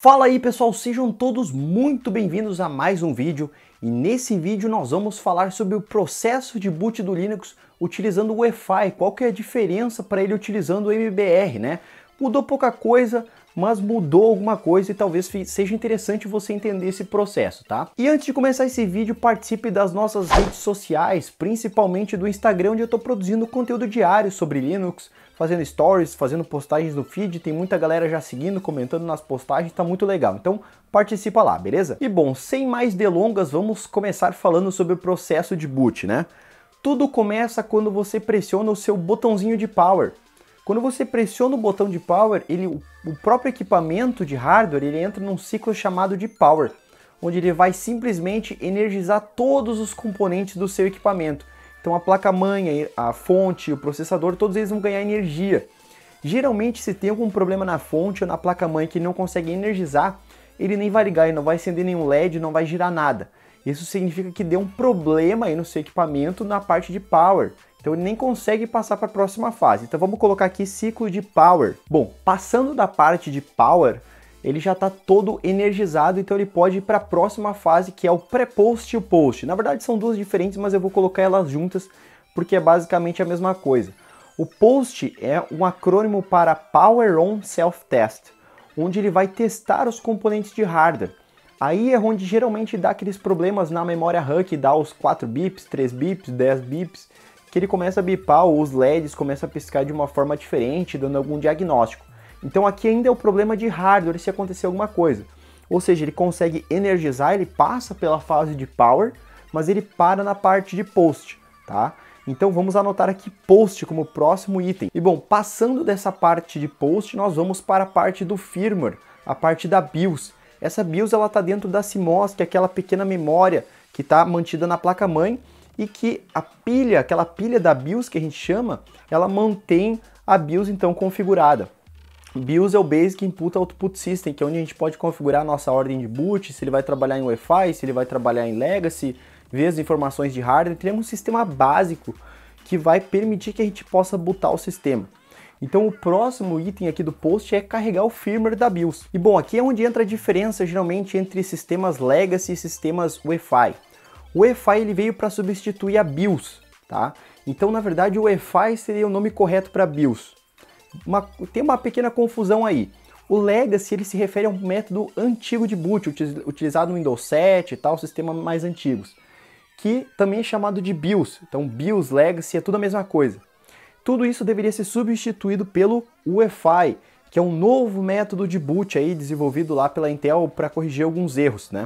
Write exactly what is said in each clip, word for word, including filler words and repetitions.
Fala aí pessoal, sejam todos muito bem-vindos a mais um vídeo e nesse vídeo nós vamos falar sobre o processo de boot do Linux utilizando o U E F I, qual que é a diferença para ele utilizando o M B R, né? Mudou pouca coisa, mas mudou alguma coisa e talvez seja interessante você entender esse processo, tá? E antes de começar esse vídeo, participe das nossas redes sociais, principalmente do Instagram, onde eu estou produzindo conteúdo diário sobre Linux, fazendo stories, fazendo postagens no feed, tem muita galera já seguindo, comentando nas postagens, tá muito legal. Então participa lá, beleza? E bom, sem mais delongas, vamos começar falando sobre o processo de boot, né? Tudo começa quando você pressiona o seu botãozinho de power. Quando você pressiona o botão de power, ele, o próprio equipamento de hardware, ele entra num ciclo chamado de power, onde ele vai simplesmente energizar todos os componentes do seu equipamento. Então a placa-mãe, a fonte, o processador, todos eles vão ganhar energia. Geralmente, se tem algum problema na fonte ou na placa-mãe que não consegue energizar, ele nem vai ligar, ele não vai acender nenhum L E D, não vai girar nada. Isso significa que deu um problema aí no seu equipamento na parte de power. Então ele nem consegue passar para a próxima fase. Então vamos colocar aqui ciclo de power. Bom, passando da parte de power, ele já está todo energizado, então ele pode ir para a próxima fase, que é o pré-post e o post. Na verdade são duas diferentes, mas eu vou colocar elas juntas, porque é basicamente a mesma coisa. O post é um acrônimo para Power On Self-Test, onde ele vai testar os componentes de hardware. Aí é onde geralmente dá aqueles problemas na memória RAM, que dá os quatro bips, três bips, dez bips, que ele começa a bipar, ou os L E Ds começam a piscar de uma forma diferente, dando algum diagnóstico. Então aqui ainda é o problema de hardware se acontecer alguma coisa. Ou seja, ele consegue energizar, ele passa pela fase de power, mas ele para na parte de post, tá? Então vamos anotar aqui post como próximo item. E bom, passando dessa parte de post, nós vamos para a parte do firmware, a parte da BIOS. Essa BIOS ela está dentro da C M O S, que é aquela pequena memória que está mantida na placa-mãe, e que a pilha, aquela pilha da BIOS que a gente chama, ela mantém a BIOS então configurada. BIOS é o Basic Input Output System, que é onde a gente pode configurar a nossa ordem de boot, se ele vai trabalhar em U E F I, se ele vai trabalhar em Legacy, ver as informações de hardware. Temos um sistema básico que vai permitir que a gente possa bootar o sistema. Então o próximo item aqui do post é carregar o firmware da BIOS. E bom, aqui é onde entra a diferença geralmente entre sistemas Legacy e sistemas U E F I. O U E F I ele veio para substituir a BIOS, tá? Então na verdade o U E F I seria o nome correto para BIOS. Uma, tem uma pequena confusão aí. O Legacy ele se refere a um método antigo de boot, utilizado no Windows sete e tal, sistemas mais antigos, que também é chamado de BIOS. Então BIOS, Legacy é tudo a mesma coisa. Tudo isso deveria ser substituído pelo U E F I, que é um novo método de boot aí desenvolvido lá pela Intel para corrigir alguns erros, né?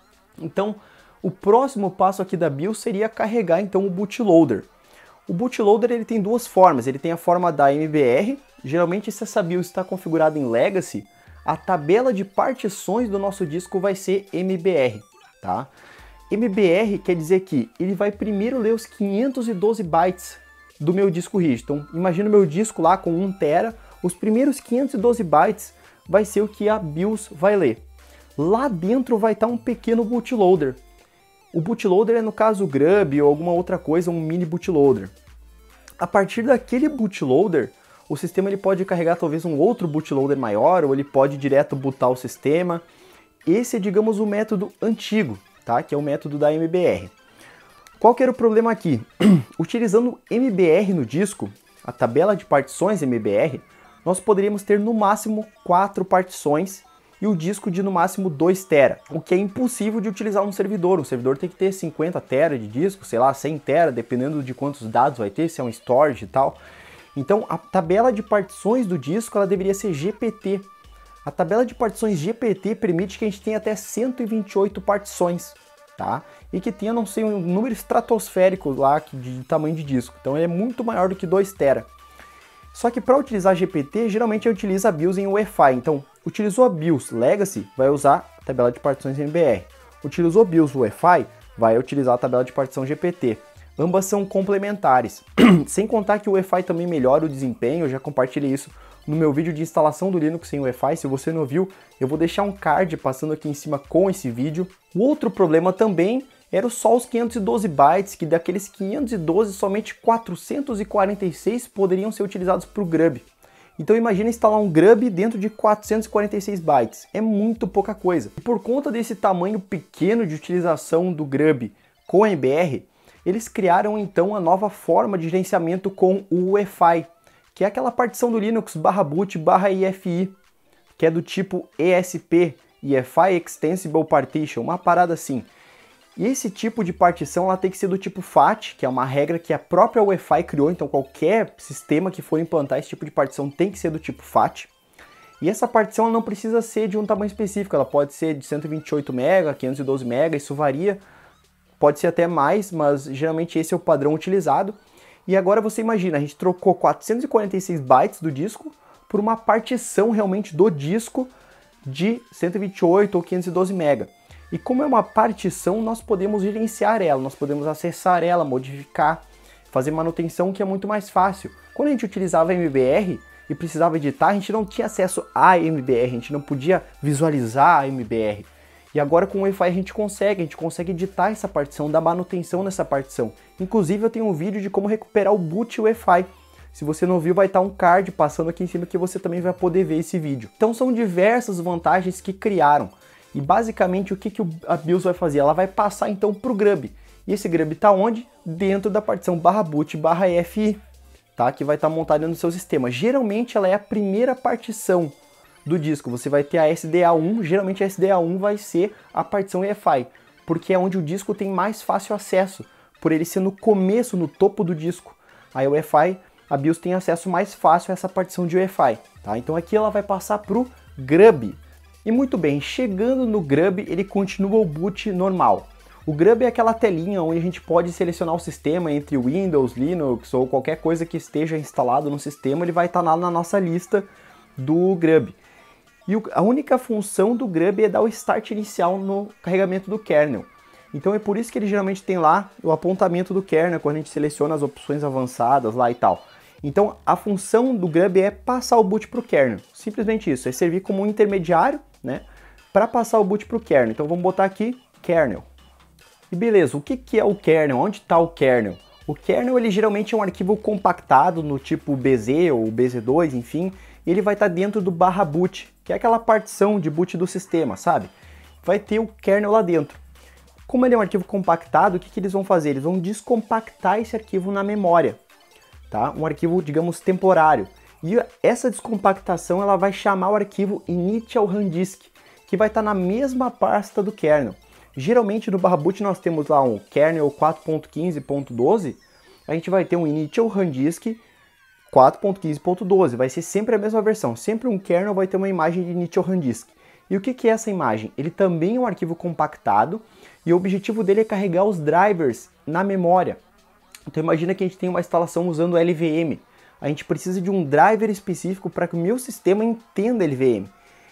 Então o próximo passo aqui da BIOS seria carregar então o bootloader. O bootloader ele tem duas formas, ele tem a forma da M B R, geralmente se essa BIOS está configurada em Legacy, a tabela de partições do nosso disco vai ser M B R, tá? M B R quer dizer que ele vai primeiro ler os quinhentos e doze bytes do meu disco rígido. Então imagina o meu disco lá com um tera, os primeiros quinhentos e doze bytes vai ser o que a BIOS vai ler. Lá dentro vai estar um pequeno bootloader. O bootloader é no caso o Grub ou alguma outra coisa, um mini bootloader. A partir daquele bootloader, o sistema ele pode carregar talvez um outro bootloader maior, ou ele pode direto bootar o sistema. Esse é, digamos, o método antigo, tá? Que é o método da M B R. Qual que era o problema aqui? Utilizando M B R no disco, a tabela de partições M B R, nós poderíamos ter no máximo quatro partições e o disco de no máximo dois tera, o que é impossível de utilizar um servidor. Um servidor tem que ter cinquenta tera de disco, sei lá, cem tera, dependendo de quantos dados vai ter, se é um storage e tal. Então a tabela de partições do disco ela deveria ser G P T. A tabela de partições G P T permite que a gente tenha até cento e vinte e oito partições, tá? E que tenha, não sei, um número estratosférico lá de tamanho de disco. Então ele é muito maior do que dois tera. Só que para utilizar G P T, geralmente eu utilizo a BIOS em U E F I. Então, utilizou a BIOS Legacy, vai usar a tabela de partições M B R. Utilizou a BIOS U E F I, vai utilizar a tabela de partição G P T. Ambas são complementares. Sem contar que o U E F I também melhora o desempenho, eu já compartilhei isso no meu vídeo de instalação do Linux em U E F I. Se você não viu, eu vou deixar um card passando aqui em cima com esse vídeo. O outro problema também era só os quinhentos e doze bytes, que daqueles quinhentos e doze, somente quatrocentos e quarenta e seis poderiam ser utilizados para o Grub. Então imagina instalar um grub dentro de quatrocentos e quarenta e seis bytes, é muito pouca coisa. E por conta desse tamanho pequeno de utilização do grub com M B R, eles criaram então a nova forma de gerenciamento com o U E F I, que é aquela partição do Linux barra boot barra I F I, que é do tipo E S P, E F I Extensible Partition, uma parada assim. E esse tipo de partição ela tem que ser do tipo F A T, que é uma regra que a própria U E F I criou, então qualquer sistema que for implantar esse tipo de partição tem que ser do tipo F A T. E essa partição ela não precisa ser de um tamanho específico, ela pode ser de cento e vinte e oito megabytes, quinhentos e doze megabytes, isso varia, pode ser até mais, mas geralmente esse é o padrão utilizado. E agora você imagina, a gente trocou quatrocentos e quarenta e seis bytes do disco por uma partição realmente do disco de cento e vinte e oito ou quinhentos e doze megabytes. E como é uma partição, nós podemos gerenciar ela, nós podemos acessar ela, modificar, fazer manutenção, que é muito mais fácil. Quando a gente utilizava M B R e precisava editar, a gente não tinha acesso a M B R, a gente não podia visualizar a M B R. E agora com o U E F I a gente consegue, a gente consegue editar essa partição, dar manutenção nessa partição. Inclusive eu tenho um vídeo de como recuperar o boot U E F I. Se você não viu, vai estar um card passando aqui em cima que você também vai poder ver esse vídeo. Então são diversas vantagens que criaram. E basicamente o que, que a BIOS vai fazer? Ela vai passar então para o grub. E esse grub está onde? Dentro da partição barra boot barra E F I, tá? Que vai estar montada no seu sistema. Geralmente ela é a primeira partição do disco. Você vai ter a S D A um, geralmente a S D A um vai ser a partição E F I, porque é onde o disco tem mais fácil acesso, por ele ser no começo, no topo do disco. Aí o U E F I, a BIOS tem acesso mais fácil a essa partição de U E F I, tá? Então aqui ela vai passar para o grub. E muito bem, chegando no grub, ele continua o boot normal. O grub é aquela telinha onde a gente pode selecionar o sistema entre Windows, Linux ou qualquer coisa que esteja instalado no sistema, ele vai estar lá na nossa lista do grub. E a única função do grub é dar o start inicial no carregamento do kernel. Então é por isso que ele geralmente tem lá o apontamento do kernel, quando a gente seleciona as opções avançadas lá e tal. Então a função do grub é passar o boot para o kernel, simplesmente isso, é servir como um intermediário, né, para passar o boot para o kernel. Então vamos botar aqui kernel. E beleza, o que, que é o kernel? Onde está o kernel? O kernel ele geralmente é um arquivo compactado no tipo B Z ou B Z dois, enfim, e ele vai estar tá dentro do barra boot, que é aquela partição de boot do sistema, sabe? Vai ter o kernel lá dentro. Como ele é um arquivo compactado, o que, que eles vão fazer? Eles vão descompactar esse arquivo na memória, tá? Um arquivo, digamos, temporário. E essa descompactação ela vai chamar o arquivo initial rundisk, que vai estar na mesma pasta do kernel. Geralmente no barra boot nós temos lá um kernel quatro ponto quinze ponto doze, a gente vai ter um initial rundisk quatro ponto quinze ponto doze, vai ser sempre a mesma versão, sempre um kernel vai ter uma imagem de initial rundisk. E o que, que é essa imagem? Ele também é um arquivo compactado e o objetivo dele é carregar os drivers na memória. Então imagina que a gente tem uma instalação usando L V M. A gente precisa de um driver específico para que o meu sistema entenda L V M.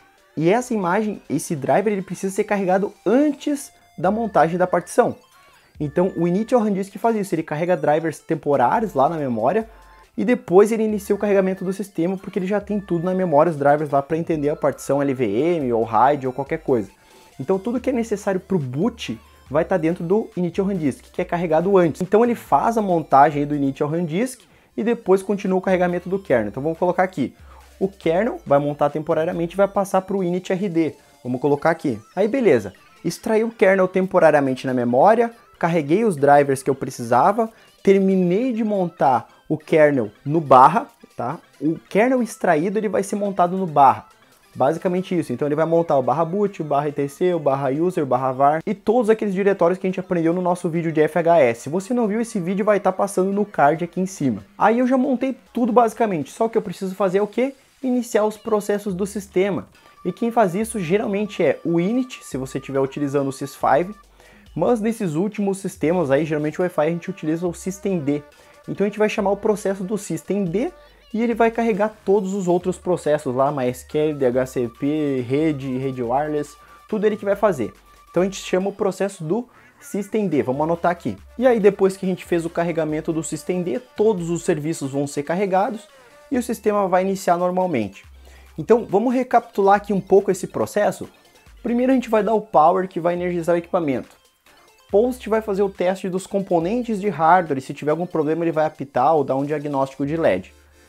E essa imagem, esse driver, ele precisa ser carregado antes da montagem da partição. Então o initial rundisk faz isso, ele carrega drivers temporários lá na memória e depois ele inicia o carregamento do sistema porque ele já tem tudo na memória, os drivers lá para entender a partição L V M ou RAID ou qualquer coisa. Então tudo que é necessário para o boot vai estar dentro do initial rundisk, que é carregado antes. Então ele faz a montagem aí do initial rundisk e depois continua o carregamento do kernel. Então vamos colocar aqui, o kernel vai montar temporariamente e vai passar para o initrd. Vamos colocar aqui. Aí beleza, extraí o kernel temporariamente na memória, carreguei os drivers que eu precisava, terminei de montar o kernel no barra, tá? O kernel extraído ele vai ser montado no barra. Basicamente isso, então ele vai montar o barra boot, o barra etc, o barra user, o barra var e todos aqueles diretórios que a gente aprendeu no nosso vídeo de F H S. Se você não viu, esse vídeo vai estar passando no card aqui em cima. Aí eu já montei tudo basicamente, só que eu preciso fazer é o que? Iniciar os processos do sistema. E quem faz isso geralmente é o init, se você estiver utilizando o sys cinco, mas nesses últimos sistemas aí, geralmente o Wi-Fi a gente utiliza o systemd. Então a gente vai chamar o processo do systemd e ele vai carregar todos os outros processos lá, MySQL, D H C P, rede, rede wireless, tudo ele que vai fazer. Então a gente chama o processo do systemd, vamos anotar aqui. E aí depois que a gente fez o carregamento do systemd, todos os serviços vão ser carregados e o sistema vai iniciar normalmente. Então vamos recapitular aqui um pouco esse processo. Primeiro a gente vai dar o power que vai energizar o equipamento. Post vai fazer o teste dos componentes de hardware e se tiver algum problema ele vai apitar ou dar um diagnóstico de L E D.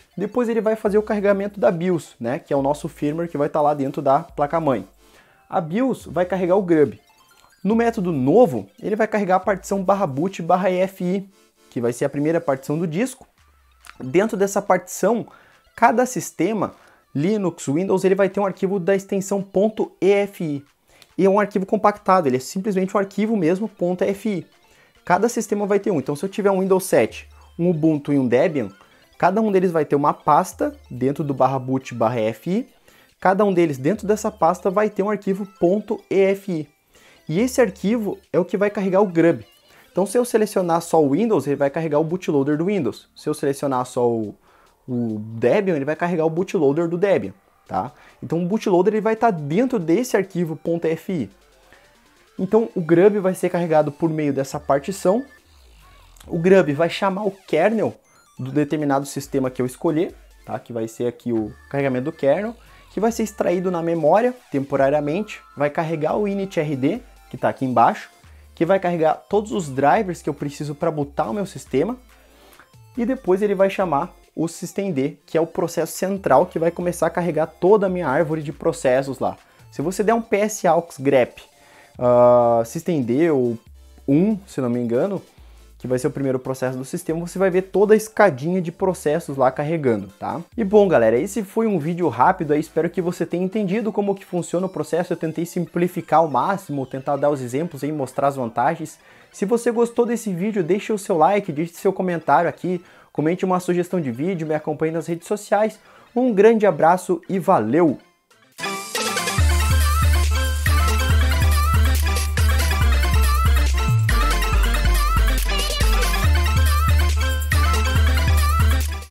Depois ele vai fazer o carregamento da BIOS, né, que é o nosso firmware que vai estar lá dentro da placa-mãe. A BIOS vai carregar o grub. No método novo, ele vai carregar a partição barra boot barra EFI, que vai ser a primeira partição do disco. Dentro dessa partição, cada sistema, Linux, Windows, ele vai ter um arquivo da extensão .efi. E é um arquivo compactado, ele é simplesmente um arquivo mesmo, .efi. Cada sistema vai ter um. Então, se eu tiver um Windows sete, um Ubuntu e um Debian, cada um deles vai ter uma pasta dentro do barra boot barra EFI. Cada um deles dentro dessa pasta vai ter um arquivo .efi. E esse arquivo é o que vai carregar o grub. Então, se eu selecionar só o Windows, ele vai carregar o bootloader do Windows. Se eu selecionar só o, o Debian, ele vai carregar o bootloader do Debian. Tá? Então, o bootloader ele vai estar dentro desse arquivo .efi. Então, o grub vai ser carregado por meio dessa partição. O grub vai chamar o kernel do determinado sistema que eu escolher, tá? Que vai ser aqui o carregamento do kernel, que vai ser extraído na memória temporariamente, vai carregar o initrd, que está aqui embaixo, que vai carregar todos os drivers que eu preciso para botar o meu sistema, e depois ele vai chamar o systemd, que é o processo central que vai começar a carregar toda a minha árvore de processos lá. Se você der um psaux grep uh, systemd ou um, se não me engano, que vai ser o primeiro processo do sistema, você vai ver toda a escadinha de processos lá carregando, tá? E bom, galera, esse foi um vídeo rápido aí, espero que você tenha entendido como que funciona o processo. Eu tentei simplificar ao máximo, tentar dar os exemplos e mostrar as vantagens. Se você gostou desse vídeo, deixe o seu like, deixe seu comentário aqui, comente uma sugestão de vídeo, me acompanhe nas redes sociais. Um grande abraço e valeu!